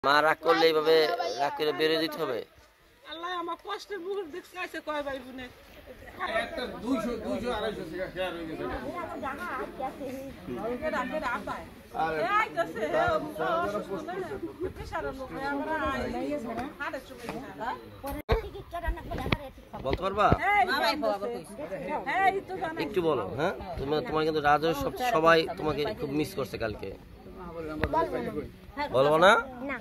মা রাগ করলে এইভাবে রাগ করে বেরিয়ে দিতে হবে। আল্লাহ আমার কষ্টের মুহূর্ত দেখছে কয় ভাই বোনে একটা 200 200 250 টাকা শেয়ার হয়ে গেছে। বলতে পারবা একটু বলো। হ্যাঁ তোমার কিন্তু রাজের সবাই তোমাকে খুব মিস করছে কালকে। বলবো না?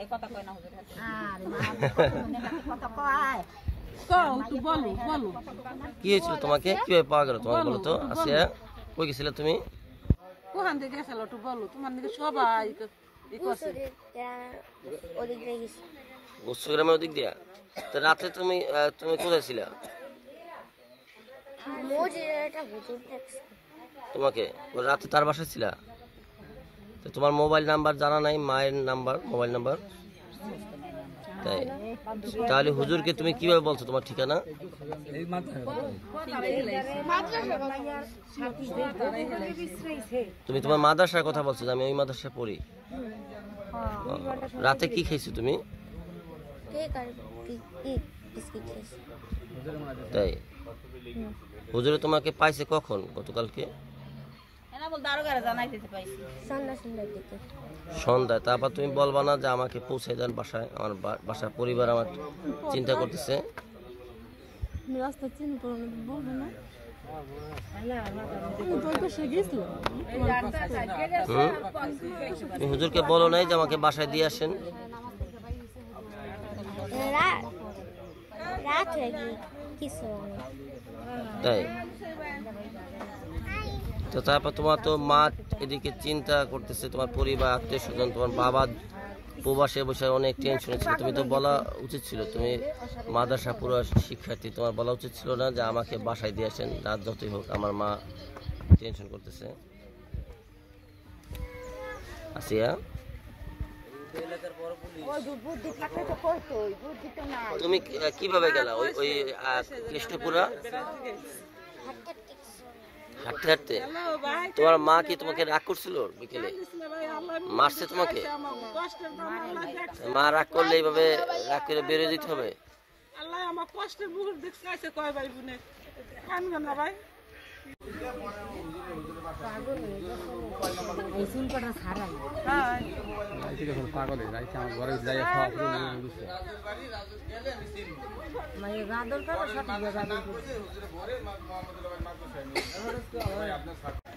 কি হয়েছিল তোমাকে, কিভাবে পাওয়া গেল তোমাকে বলো তো? আসিয়া কই গেছিলে তুমি? কোহান থেকে গেছিল একটু বলো, তোমার দিকে সবাই গোসগ্রামের ওদিক দিয়া। তো রাতে তুমি তুমি কোথায় ছিলা? তোমাকে রাতে তার বাসায় ছিলা? তো তোমার মোবাইল নাম্বার জানা নাই, মায়ের নাম্বার, মোবাইল নাম্বার? তাই তাহলে হুজুরকে তুমি কিভাবে বলছো তোমার ঠিকানা? তুমি তোমার মাদ্রাসার কথা বলছো যে আমি ওই মাদ্রাসায় পড়ি। রাতে কি খাইছো তুমি? তাই হুজুরে তোমাকে পাইছে কখন? গতকালকে সন্ধ্যায়। তারপর তুমি বলবা না যে আমাকে পৌঁছে দেন বাসায়, আমার বাসায় পরিবার আমার চিন্তা করতেছে? তুমি হুজুরকে বলো নাই যে আমাকে বাসায় দিয়ে আসেন? তাই তো তারপর তোমার তো মা এদিকে চিন্তা করতেছে, তোমার পরিবার, আত্মীয় স্বজন, তোমার বাবা প্রবাসে বসে অনেক টেনশনে ছিল। তুমি তো বলা উচিত ছিল, তুমি মাদ্রাসা পুরো শিক্ষার্থী, তোমার বলা উচিত ছিল না যে আমাকে বাসায় দিয়ে আসেন, রাত যতই হোক আমার মা টেনশন করতেছে। আসিয়া তুমি কিভাবে গেলা ওই ওই কৃষ্ণপুরা হাঁটতে হাঁটতে? তোমার মা কি তোমাকে রাগ করছিল বিকেলে? মারছে তোমাকে? মা রাগ করলে এইভাবে রাগ করে বেরিয়ে দিতে হবে। আল্লাহ আমার কষ্টের মুহূর্ত দেখছে কয় ভাই বোনে কানবেন না ভাই। পাগলে রাইতে আমার ঘরে যাই খাওয়া